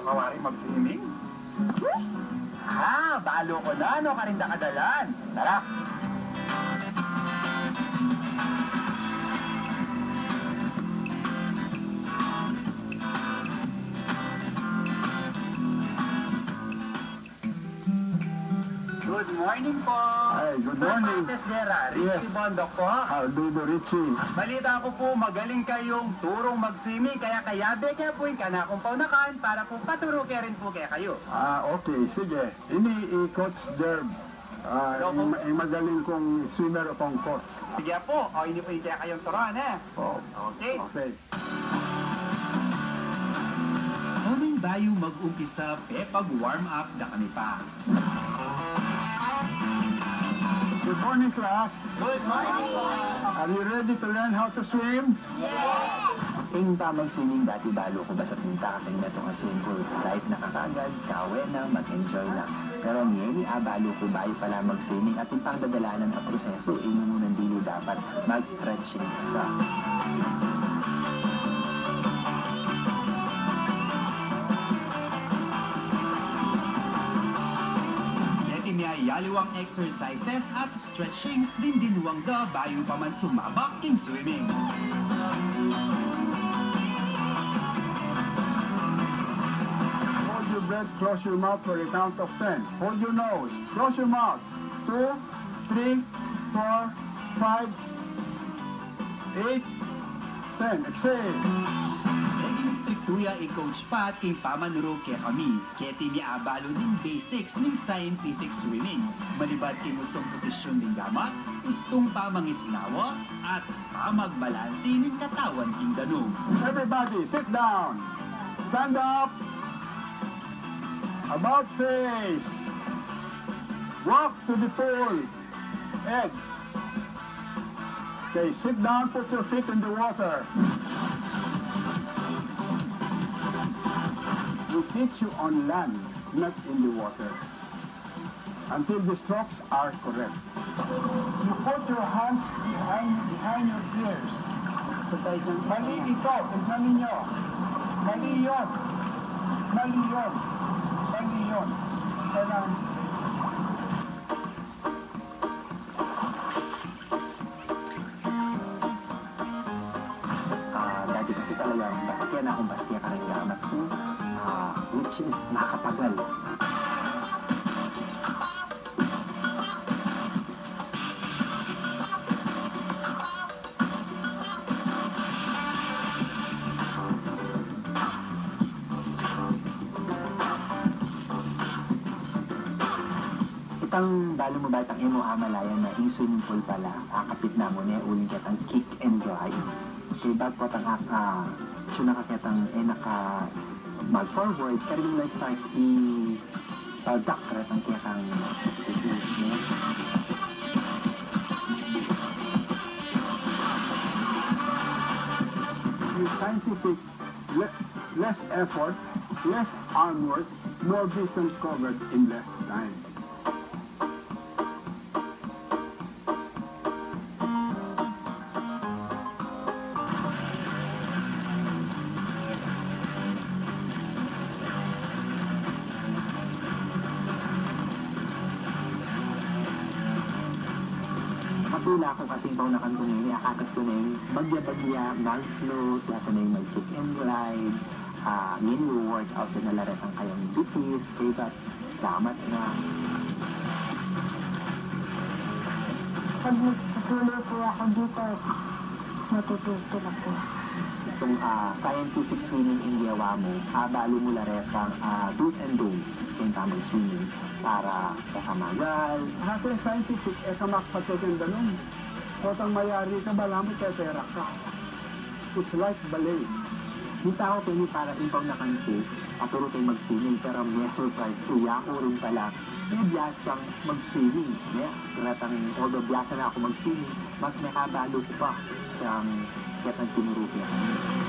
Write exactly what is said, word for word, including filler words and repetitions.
kawari mag-swimming? Ha, balo ko na, no, karinda kadalan. Tara. Good morning po. Hi, good morning. Mister Dera, Richie Yes. Bondok po. How do you, Richie? Balita ko po, magaling kayong turong mag-swimming, kaya kayabe kaya po yung kanakong paunakan para po paturo kaya rin po kaya kayo. Ah, okay, sige. Ini i-coach Derb. Ah, Hello, i- coach. i- magaling kong swimmer akong coach. Sige po, o hindi po yung kaya kayong turuan, ha? Oh, Okay. okay. Huwag tayo mag-umpisa, pe, pag-warm up na kami pa. Good morning, class. Good morning po. Are you ready to learn how to swim? Ing pa mag-swimming dati balo ko ba sa punta ka na itong swimming pool. Kahit nakakagad, kawe na, mag-enjoy lang. Pero niyeli abalo ko ba pala mag-swimming at yung pangdadalanan ang proseso, inumunang dili dapat mag-stretchings ka. Yeti niya yaliwang exercises at stretchings din dinuwang da bayo pa man sumabak king swimming. Hold your breath, close your mouth for a count of ten. Hold your nose, close your mouth. Two, three, four, five, eight, ten. Exhale. Naging striktuya i-coach pa at king pamanuro kaya kami. Keti niya abalo ng basics ng scientific swimming. Malibad king gustong posisyon ng gamat, gustong pamangislawa, at pamagbalansi ng katawan king danong. Everybody, sit down. Stand up. About face. Walk to the pool. Edge. Okay, sit down, put your feet in the water. We teach you on land, not in the water. Until the strokes are correct. You put your hands behind behind your ears. Mali ito, tignan ninyo. Mali yun. Mali yun. Mali yun. Kailangan straight. Ah, dati kasi talagang baske na akong baske ka rin gamat ko. Ah, which is nakatagal. Itang balo mo ba itang imo amalayan na yung swimming pool pala, akapit na mo niya uling kitang kick and dry. Kaya bago po itang aka, siya nakakitang eh naka mag-forward, pero yung lang start i pag-duck ka itang kitang With scientific, le- less effort, less arm work, more distance covered in less time. Matula ko kasing baw na kanto ngayon, akakat ko na yung bagya-bagya, mag-float, lasa na yung mag-kick and ride, ah, yun yung workout na nalaratan kayong duties, kaya ba't damat na. Pag nagpatuloy po ako dito, natututo na po. Itong ah, scientific swimming in Yawa mo, ah, balo mo laretang ah, do's and don'ts yung tamang swimming para kakamagal. Hatin scientific, eh kamak patutin ganun. Kotang mayari ka, balamit kaya pera ka. It's like ballet. Kita ko kayo para impaw na kanto, aturo kayo mag-swimming, pero may surprise ko, yako rin pala, may biyasang mag-swimming. Yeah, karatang, although biyasa na ako mag-swimming, mas may kabalo ko pa, kaya kitang tinuro ko yan.